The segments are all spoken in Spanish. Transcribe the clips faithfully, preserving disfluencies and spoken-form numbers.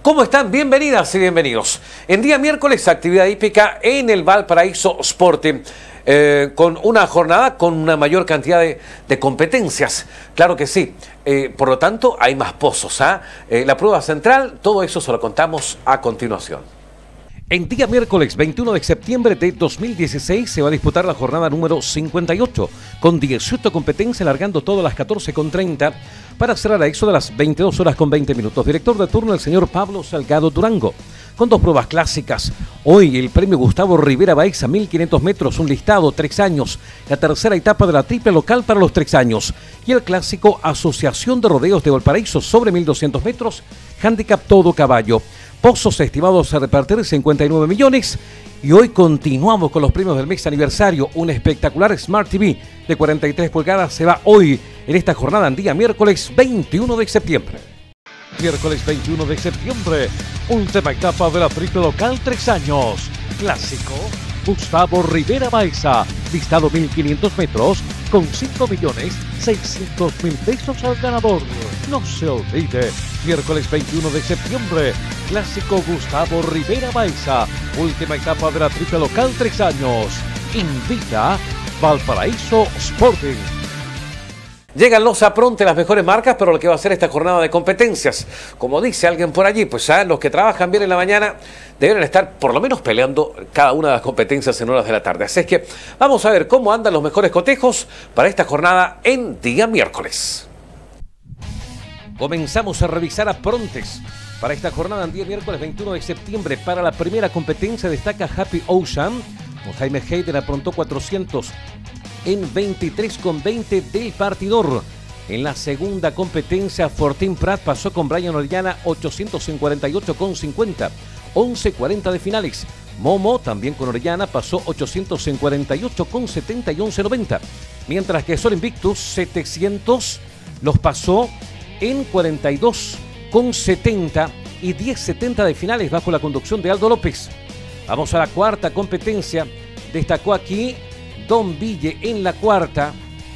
¿Cómo están? Bienvenidas y bienvenidos. En día miércoles, actividad hípica en el Valparaíso Sporting, eh, con una jornada con una mayor cantidad de, de competencias. Claro que sí. Eh, por lo tanto, hay más pozos. ¿ah? Eh, la prueba central, todo eso se lo contamos a continuación. En día miércoles veintiuno de septiembre de dos mil dieciséis se va a disputar la jornada número cincuenta y ocho, con dieciocho competencias, alargando todo a las catorce con treinta para cerrar a eso de las veintidós horas con veinte minutos. Director de turno el señor Pablo Salgado Durango, con dos pruebas clásicas. Hoy el premio Gustavo Rivera Baeza, mil quinientos metros, un listado, tres años. La tercera etapa de la triple local para los tres años. Y el clásico Asociación de Rodeos de Valparaíso sobre mil doscientos metros, handicap todo caballo. Pozos estimados a repartir cincuenta y nueve millones. Y hoy continuamos con los premios del mes aniversario. Un espectacular Smart T V de cuarenta y tres pulgadas se va hoy en esta jornada en día miércoles veintiuno de septiembre. Miércoles veintiuno de septiembre, última etapa de la triple local tres años. Clásico Gustavo Rivera Baeza, listado mil quinientos metros con cinco millones seiscientos mil pesos al ganador. No se olvide, miércoles veintiuno de septiembre, Clásico Gustavo Rivera Baeza, última etapa de la triple local tres años. Invita Valparaíso Sporting. Llegan los apronte, las mejores marcas, pero lo que va a ser esta jornada de competencias. Como dice alguien por allí, pues ¿sabes? Los que trabajan bien en la mañana deben estar por lo menos peleando cada una de las competencias en horas de la tarde. Así es que vamos a ver cómo andan los mejores cotejos para esta jornada en día miércoles. Comenzamos a revisar aprontes para esta jornada en día miércoles veintiuno de septiembre. Para la primera competencia destaca Happy Ocean, con Jaime Hayden aprontó cuatrocientos en veintitrés con veinte del partidor. En la segunda competencia, Fortín Prat pasó con Brian Orellana ochocientos en cuarenta y ocho con cincuenta, once cuarenta de finales. Momo, también con Orellana, pasó ochocientos en cuarenta y ocho con setenta y once noventa. Mientras que Sol Invictus setecientos los pasó en cuarenta y dos con setenta y diez setenta de finales bajo la conducción de Aldo López. Vamos a la cuarta competencia. Destacó aquí Don Ville en la cuarta,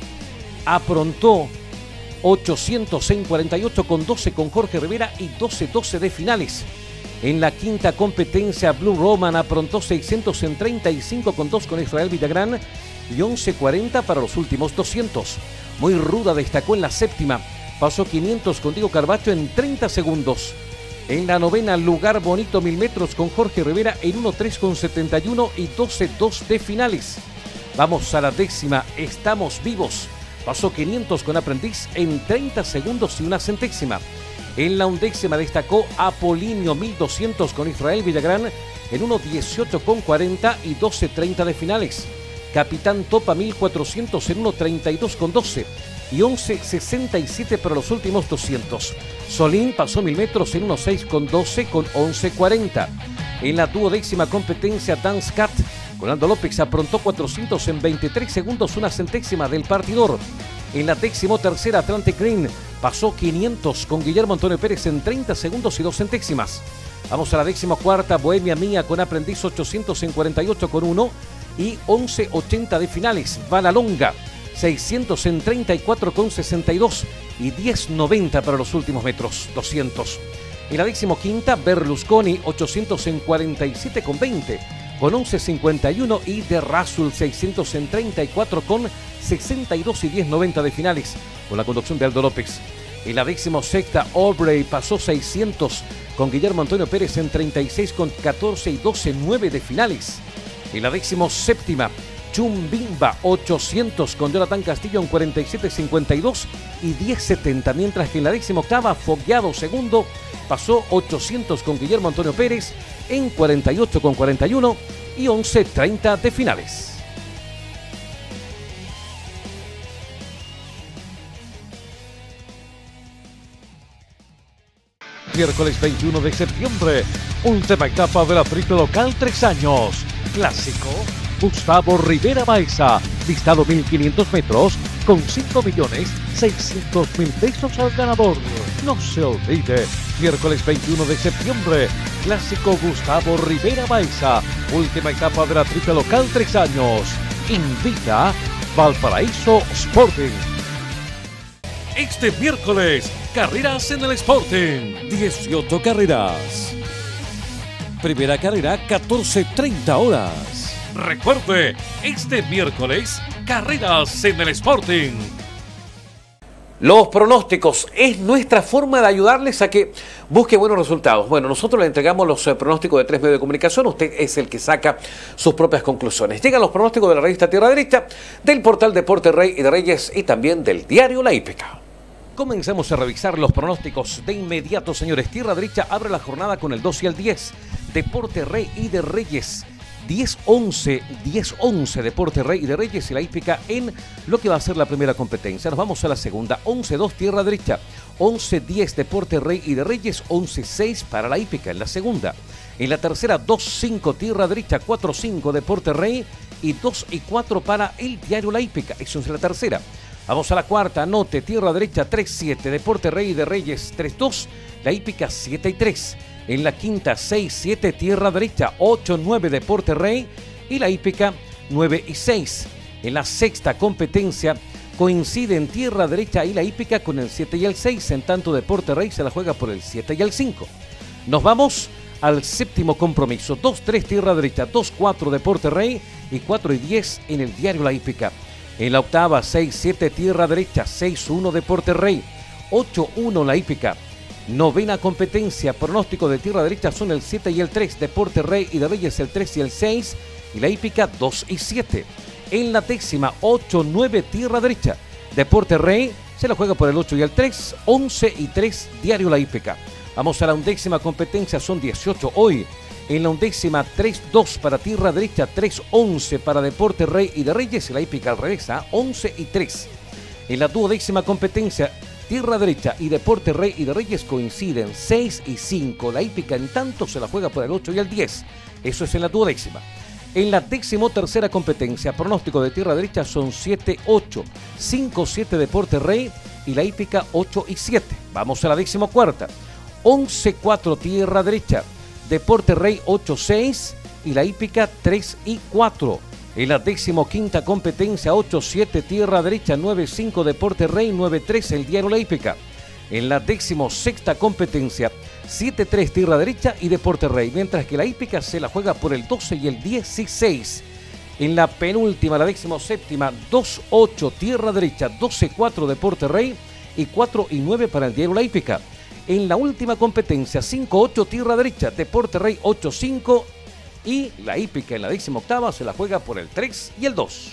aprontó ochocientos en cuarenta y ocho con doce con Jorge Rivera y doce doce de finales. En la quinta competencia, Blue Roman aprontó seiscientos en treinta y cinco con dos con Israel Villagrán y once cuarenta para los últimos doscientos. Muy ruda destacó en la séptima, pasó quinientos con Diego Carbacho en treinta segundos. En la novena, Lugar Bonito mil metros con Jorge Rivera en uno tres con setenta y uno y doce dos de finales. Vamos a la décima, Estamos Vivos. Pasó quinientos con Aprendiz en treinta segundos y una centésima. En la undécima destacó Apolinio mil doscientos con Israel Villagrán en uno dieciocho con cuarenta y doce treinta de finales. Capitán Topa mil cuatrocientos en uno treinta y dos con doce y once sesenta y siete para los últimos doscientos. Solín pasó mil metros en uno seis con doce con once cuarenta. En la duodécima competencia, Dance Cat con Aldo López aprontó cuatrocientos en veintitrés segundos, una centésima del partidor. En la décimo tercera, Atlantic Green pasó quinientos con Guillermo Antonio Pérez en treinta segundos y dos centésimas. Vamos a la décimo cuarta, Bohemia Mía con Aprendiz ochocientos en cuarenta y ocho con uno y once ochenta de finales. Valalonga seiscientos en treinta y cuatro con sesenta y dos y diez noventa para los últimos metros, doscientos. En la décimo quinta, Berlusconi ochocientos en cuarenta y siete con veinte con once cincuenta y uno y de Rasul seiscientos en treinta y cuatro con sesenta y dos y diez noventa de finales con la conducción de Aldo López. En la décimo sexta, Aubrey pasó seiscientos con Guillermo Antonio Pérez en treinta y seis con catorce y doce nueve de finales. En la décimo séptima, Chumbimba ochocientos con Jonathan Castillo en cuarenta y siete cincuenta y dos y diez setenta, mientras que en la décima octava, Fogueado segundo pasó ochocientos con Guillermo Antonio Pérez en cuarenta y ocho con cuarenta y uno y once treinta de finales. Miércoles veintiuno de septiembre, última etapa de la triple local tres años. Clásico Gustavo Rivera Baeza, listado mil quinientos metros con cinco millones seiscientos mil pesos al ganador. No se olvide, miércoles veintiuno de septiembre, Clásico Gustavo Rivera Baeza, última etapa de la triple local tres años. Invita Valparaíso Sporting. Este miércoles, carreras en el Sporting. dieciocho carreras. Primera carrera, catorce treinta horas. Recuerde, este miércoles, carreras en el Sporting. Los pronósticos es nuestra forma de ayudarles a que busque buenos resultados. Bueno, nosotros le entregamos los eh, pronósticos de tres medios de comunicación. Usted es el que saca sus propias conclusiones. Llegan los pronósticos de la revista Tierra Derecha, del portal Deporte Rey y de Reyes y también del diario La Hípica. Comenzamos a revisar los pronósticos de inmediato, señores. Tierra Derecha abre la jornada con el dos y el diez. Deporte Rey y de Reyes. diez once, diez once Deporte Rey y de Reyes y La Hípica en lo que va a ser la primera competencia. Nos vamos a la segunda, once dos Tierra Derecha, once diez Deporte Rey y de Reyes, once seis para La Hípica en la segunda. En la tercera, dos cinco Tierra Derecha, cuatro cinco Deporte Rey y dos y cuatro para el diario La Hípica. Eso es la tercera. Vamos a la cuarta, anote Tierra Derecha, tres siete Deporte Rey y de Reyes, tres dos, La Hípica siete y tres. En la quinta, seis siete Tierra Derecha, ocho nueve Deporte Rey y La Hípica nueve y seis. En la sexta competencia coinciden Tierra Derecha y La Hípica con el siete y el seis, en tanto Deporte Rey se la juega por el siete y el cinco. Nos vamos al séptimo compromiso, dos tres Tierra Derecha, dos cuatro Deporte Rey y cuatro y diez en el diario La Hípica. En la octava, seis siete Tierra Derecha, seis uno Deporte Rey, ocho uno La Hípica. Novena competencia, pronóstico de Tierra Derecha son el siete y el tres, Deporte Rey y de Reyes el tres y el seis, y La Hípica dos y siete. En la décima, ocho nueve Tierra Derecha, Deporte Rey se la juega por el ocho y el tres, once y tres Diario La Hípica. Vamos a la undécima competencia, son dieciocho hoy. En la undécima, tres dos para Tierra Derecha, tres once para Deporte Rey y de Reyes, y La Hípica al revés, once y tres. En la duodécima competencia, Tierra Derecha y Deporte Rey y de Reyes coinciden seis y cinco. La Hípica en tanto se la juega por el ocho y el diez. Eso es en la duodécima. En la décimo tercera competencia, pronóstico de Tierra Derecha son siete ocho, cinco siete Deporte Rey y La Hípica ocho y siete. Vamos a la décimo cuarta. once cuatro Tierra Derecha, Deporte Rey ocho seis y La Hípica tres y cuatro. En la decimoquinta competencia, ocho siete Tierra Derecha, nueve cinco Deporte Rey, nueve tres el diario La Hípica. En la decimosexta competencia, siete tres Tierra Derecha y Deporte Rey, mientras que La Hípica se la juega por el doce y el dieciséis. En la penúltima, la decimoséptima, dos ocho Tierra Derecha, doce cuatro Deporte Rey y cuatro y nueve para el diario La Hípica. En la última competencia, cinco ocho Tierra Derecha, Deporte Rey ocho cinco y La Hípica en la decimoctava se la juega por el tres y el dos.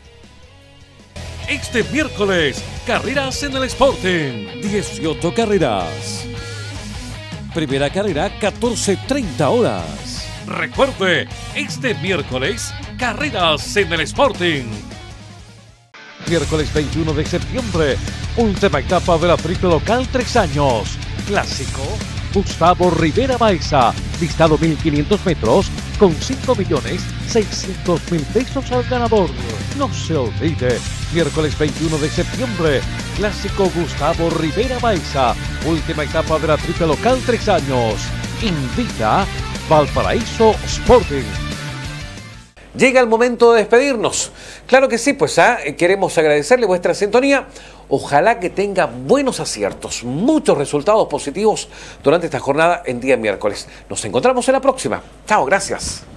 Este miércoles, carreras en el Sporting. dieciocho carreras. Primera carrera, catorce treinta horas. Recuerde, este miércoles, carreras en el Sporting. Miércoles veintiuno de septiembre, última etapa de la triple local tres años. Clásico, Gustavo Rivera Baeza, listado mil quinientos metros, con cinco millones seiscientos mil pesos al ganador. No se olvide, miércoles veintiuno de septiembre, Clásico Gustavo Rivera Baeza, última etapa de la triple local tres años. Invita Valparaíso Sporting. Llega el momento de despedirnos. Claro que sí, pues ¿ah? queremos agradecerle vuestra sintonía. Ojalá que tenga buenos aciertos, muchos resultados positivos durante esta jornada en día miércoles. Nos encontramos en la próxima. Chao, gracias.